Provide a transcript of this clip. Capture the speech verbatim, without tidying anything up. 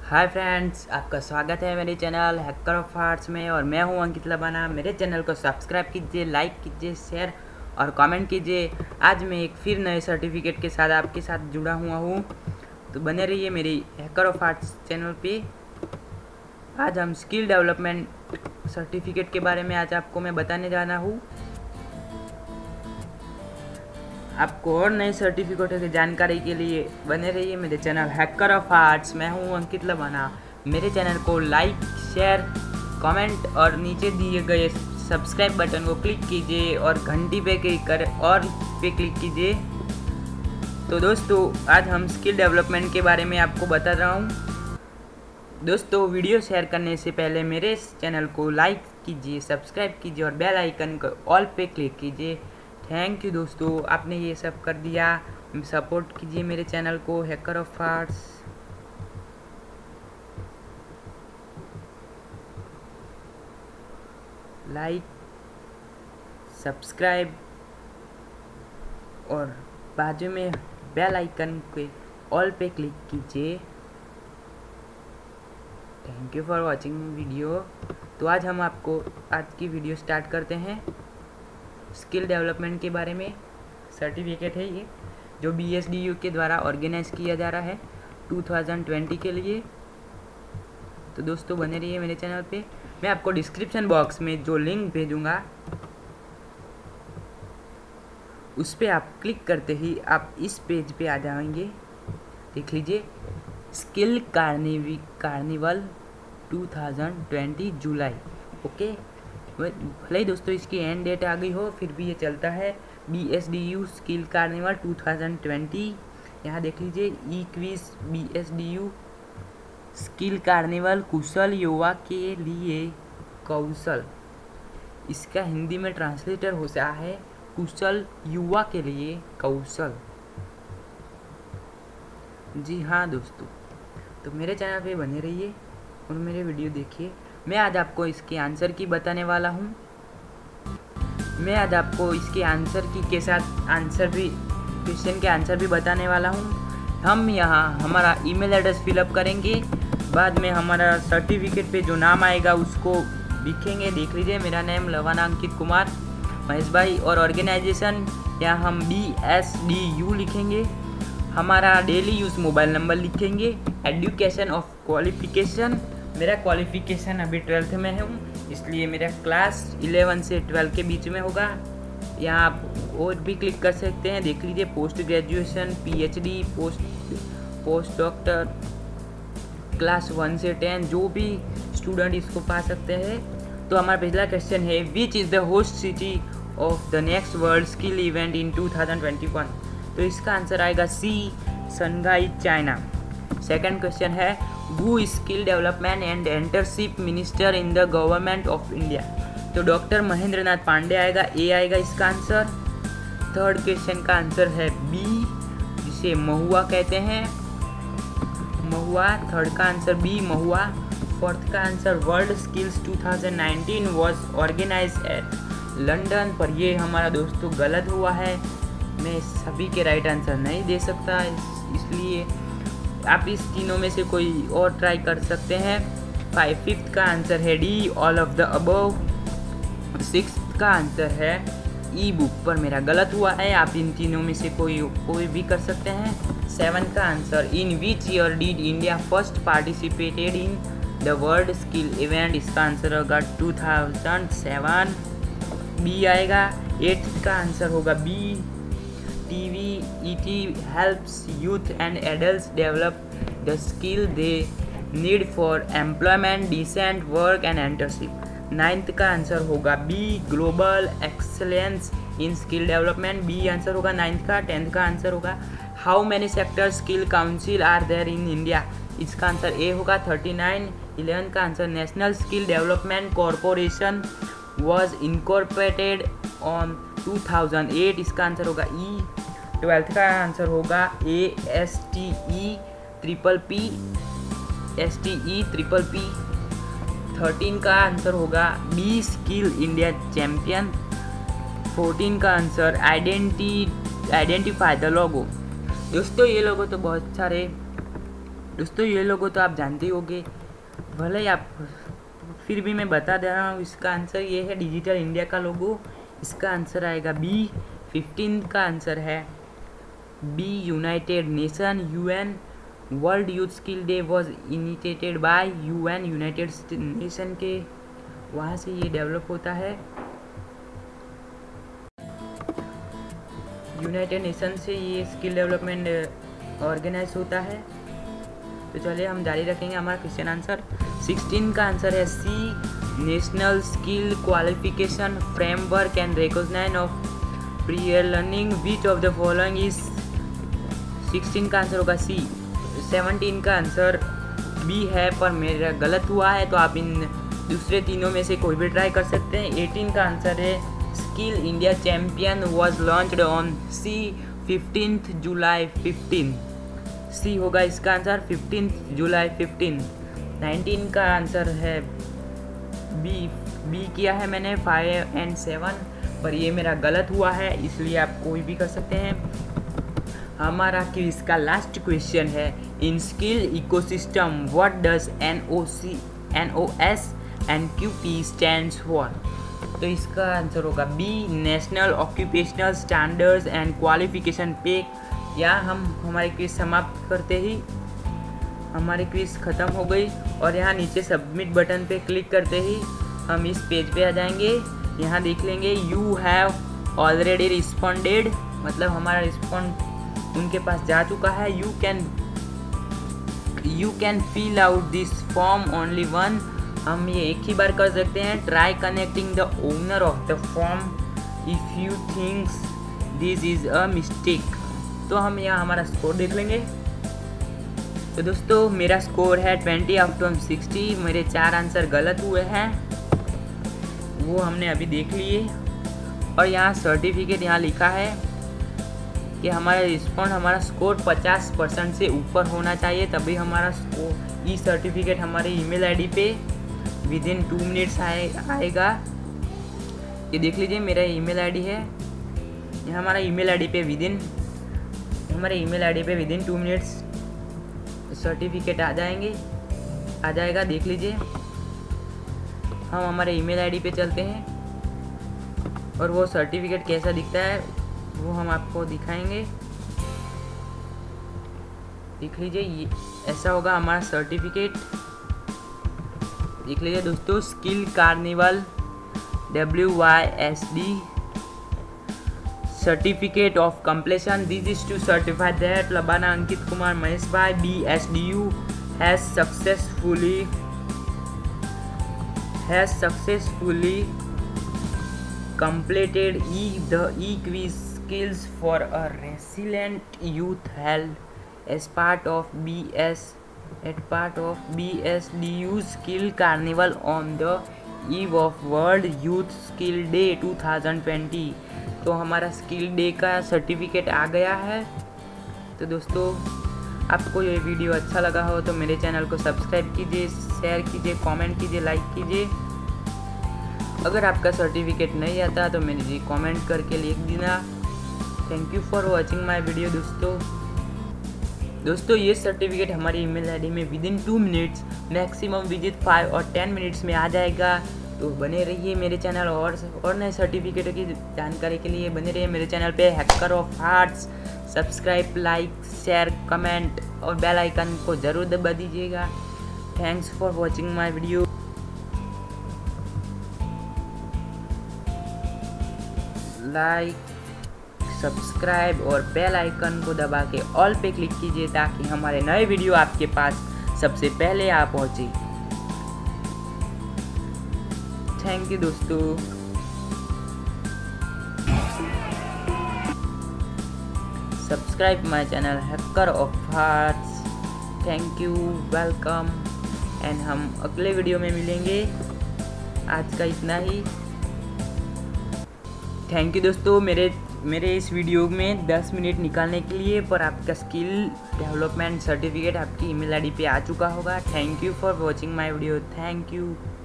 Hi friends, आपका स्वागत है मेरे चैनल हैकर ऑफ आर्ट्स में और मैं हूं अंकित लबाना। मेरे चैनल को सब्सक्राइब कीजिए, लाइक कीजिए, शेयर और कमेंट कीजिए। आज मैं एक फिर नए सर्टिफिकेट के साथ आपके साथ जुड़ा हुआ हूं, तो बने रहिए मेरी हैकर ऑफ आर्ट्स चैनल पे। आज हम स्किल डेवलपमेंट सर्टिफिकेट के बारे में आज आपको मैं बताने जा रहा हूँ। आपको और नए सर्टिफिकेटों की जानकारी के लिए बने रहिए मेरे चैनल हैकर ऑफ आर्ट्स। मैं हूं अंकित लबाना। मेरे चैनल को लाइक, शेयर, कमेंट और नीचे दिए गए सब्सक्राइब बटन को क्लिक कीजिए और घंटी पे क्लिक कर और पे क्लिक कीजिए। तो दोस्तों, आज हम स्किल डेवलपमेंट के बारे में आपको बता रहा हूँ। दोस्तों, वीडियो शेयर करने से पहले मेरे चैनल को लाइक कीजिए, सब्सक्राइब कीजिए और बेल आइकन को ऑल पे क्लिक कीजिए। थैंक यू दोस्तों, आपने ये सब कर दिया। सपोर्ट कीजिए मेरे चैनल को hacker of arts. Like, subscribe और बाजू में बेल आइकन के ऑल पे क्लिक कीजिए। Thank you for watching video. तो आज हम आपको आज की वीडियो स्टार्ट करते हैं। स्किल डेवलपमेंट के बारे में सर्टिफिकेट है ये, जो बी एस डी यू के द्वारा ऑर्गेनाइज किया जा रहा है दो हज़ार बीस के लिए। तो दोस्तों, बने रहिए मेरे चैनल पे। मैं आपको डिस्क्रिप्शन बॉक्स में जो लिंक भेजूंगा उस पर आप क्लिक करते ही आप इस पेज पे आ जाएंगे। देख लीजिए, स्किल कार्निवी कार्निवल दो हज़ार बीस जुलाई। ओके, भले ही दोस्तों इसकी एंड डेट आ गई हो, फिर भी ये चलता है। B S D U skill carnival दो हज़ार बीस। यहाँ देख लीजिए, e quiz B S D U skill carnival कुशल युवा के लिए कौशल। इसका हिंदी में ट्रांसलेटर हो सकता है कुशल युवा के लिए कौशल। जी हाँ दोस्तों, तो मेरे चैनल पे बने रहिए और मेरे वीडियो देखिए। मैं आज आपको इसके आंसर की बताने वाला हूँ। मैं आज आपको इसके आंसर की के साथ आंसर भी क्वेश्चन के आंसर भी बताने वाला हूँ। हम यहाँ हमारा ईमेल एड्रेस फिलअप करेंगे, बाद में हमारा सर्टिफिकेट पे जो नाम आएगा उसको लिखेंगे। देख लीजिए, मेरा नाम लबाना अंकित कुमार महेश भाई और ऑर्गेनाइजेशन यहाँ हम बी एस डी यू लिखेंगे। हमारा डेली यूज़ मोबाइल नंबर लिखेंगे। एजुकेशन ऑफ क्वालिफिकेशन, मेरा क्वालिफिकेशन अभी ट्वेल्थ में हूँ, इसलिए मेरा क्लास इलेवन से ट्वेल्व के बीच में होगा। यहाँ आप और भी क्लिक कर सकते हैं। देख लीजिए, post graduation, PhD, post post doctor, class one से टेन, जो भी स्टूडेंट इसको पा सकते हैं। तो हमारा पहला क्वेश्चन है, which is the host city of the next world skill event in two thousand twenty one. तो इसका आंसर आएगा C, Shanghai, China. Second question है, who skill development and entrepreneurship minister in the government of India. तो doctor Mahendra Nath Pandey आएगा, A आएगा इसका आंसर। Third question का आंसर है बी, जिसे महुआ कहते हैं, महुआ। थर्ड का आंसर बी, महुआ। फोर्थ का answer, world skills two thousand nineteen was organised at London. पर ये हमारा दोस्तों गलत हुआ है। मैं सभी के राइट आंसर नहीं दे सकता, इसलिए आप इस तीनों में से कोई और ट्राई कर सकते हैं। फाइव फिफ्थ का आंसर है D, all of the above. Sixth का आंसर है ई बुक, पर मेरा गलत हुआ है। आप इन तीनों में से कोई कोई भी कर सकते हैं। सेवन का answer, in which year did India first participated in the world skill event. इसका आंसर होगा टू थाउजेंड सेवन, बी आएगा। एट्थ का आंसर होगा B, TV ET helps youth and adults develop the skill they need for employment, decent work and entrepreneurship. Ninth का answer होगा B, global excellence in skill development, B answer होगा ninth का। Tenth का answer होगा, how many sector skill council are there in India. इसका answer A होगा thirty nine. Eleven का answer, national skill development corporation was incorporated on two thousand eight. इसका answer होगा E. Twelfth का answer होगा A, S T E triple P, S T E triple P. Thirteen का answer होगा B, skill India champion. Fourteen का answer, identi identify the logo. दोस्तों, ये लोगो तो बहुत सारे दोस्तों ये लोगों तो आप जानते ही होंगे, भले ही आप, फिर भी मैं बता दे रहा हूँ। इसका आंसर ये है डिजिटल इंडिया का लोगो। इसका आंसर आएगा बी। फिफ्टीन का आंसर है B, United Nation, UN. World youth skill day was initiated by UN, United Nation के वहाँ से ये डेवलप होता है, यूनाइटेड नेशन से ये स्किल डेवलपमेंट ऑर्गेनाइज होता है। तो चलिए हम जारी रखेंगे हमारा क्वेश्चन आंसर। सिक्सटीन का आंसर है C, national skill qualification framework and recognise of prior learning, which of the following is. Sixteen का आंसर होगा सी। सेवनटीन का आंसर बी है, पर मेरा गलत हुआ है, तो आप इन दूसरे तीनों में से कोई भी ट्राई कर सकते हैं। एटीन का आंसर है skill India champion was launched on C, fifteenth July fifteen. C होगा इसका answer, fifteenth July fifteen. Nineteen का आंसर है बी। बी किया है मैंने फाइव एंड सेवन, पर ये मेरा गलत हुआ है, इसलिए आप कोई भी कर सकते हैं। हमारा क्विज का लास्ट क्वेश्चन है, in skill ecosystem what does N O C N O S and Q T stands for. तो इसका आंसर होगा B, national occupational standards and qualification pack. या हम हमारी क्विज समाप्त करते ही हमारी क्विज ख़त्म हो गई, और यहाँ नीचे सबमिट बटन पे क्लिक करते ही हम इस पेज पे आ जाएंगे। यहाँ देख लेंगे यू हैव ऑलरेडी रिस्पॉन्डेड, मतलब हमारा रिस्पॉन्ड उनके पास जा चुका है। You can you can fill out this form only one. हम ये एक ही बार कर सकते हैं। Try connecting the owner of the form if you thinks this is a mistake. तो हम यहाँ हमारा स्कोर देख लेंगे। तो दोस्तों मेरा स्कोर है ट्वेंटी आउट ऑफ सिक्सटी। मेरे चार आंसर गलत हुए हैं, वो हमने अभी देख लिए। और यहाँ सर्टिफिकेट यहाँ लिखा है कि हमारा रिस्पॉन्ड हमारा स्कोर पचास परसेंट से ऊपर होना चाहिए, तभी हमारा स्कोर ई सर्टिफिकेट हमारे ईमेल आईडी पे विद इन टू मिनट्स आए आएगा। ये देख लीजिए मेरा ईमेल आईडी है, ये हमारा ईमेल आईडी पे विद इन हमारे ईमेल आईडी पे within two minutes certificate आ जाएंगे आ जाएगा देख लीजिए। हम हमारे ईमेल आईडी पे चलते हैं, और वो सर्टिफिकेट कैसा दिखता है वो हम आपको दिखाएंगे। देख लीजिए ये ऐसा होगा हमारा सर्टिफिकेट। देख लीजिए दोस्तों, skill carnival W Y S D certificate of completion, this is to certify that Labana Ankit Kumar Mahesh bhai B S D U has successfully has successfully completed e the e-quiz skills for a resilient youth held as part of B S at part of B S D U Skill Carnival on the eve of World Youth Skill Day two thousand twenty. तो हमारा skill day का certificate आ गया है। तो दोस्तों आपको ये वीडियो अच्छा लगा हो तो मेरे चैनल को सब्सक्राइब कीजिए, शेयर कीजिए, कमेंट कीजिए, लाइक कीजिए। अगर आपका सर्टिफिकेट नहीं आता तो मेरे जी कमेंट करके लिख देना। Thank you for watching my video दोस्तों। दोस्तों ये सर्टिफिकेट हमारी ईमेल आईडी में within two minutes maximum visit five और टेन मिनट्स में आ जाएगा। तो बने रहिए मेरे चैनल, और और नए सर्टिफिकेटों की जानकारी के लिए बने रहिए मेरे चैनल पे hacker of hearts. Subscribe, like, share, comment और बेल आइकन को ज़रूर दबा दीजिएगा। Thanks for watching my video. Like, subscribe और बेल आइकन को दबा के ऑल पे क्लिक कीजिए ताकि हमारे नए वीडियो आपके पास सबसे पहले आ पहुंचे। थैंक यू दोस्तों। Subscribe my channel hacker of hearts. Thank you, welcome, and हम अगले वीडियो में मिलेंगे। आज का इतना ही। थैंक यू दोस्तों मेरे मेरे इस वीडियो में दस मिनट निकालने के लिए। पर आपका स्किल डेवलपमेंट सर्टिफिकेट आपकी ईमेल आईडी पे आ चुका होगा। Thank you for watching my video. Thank you.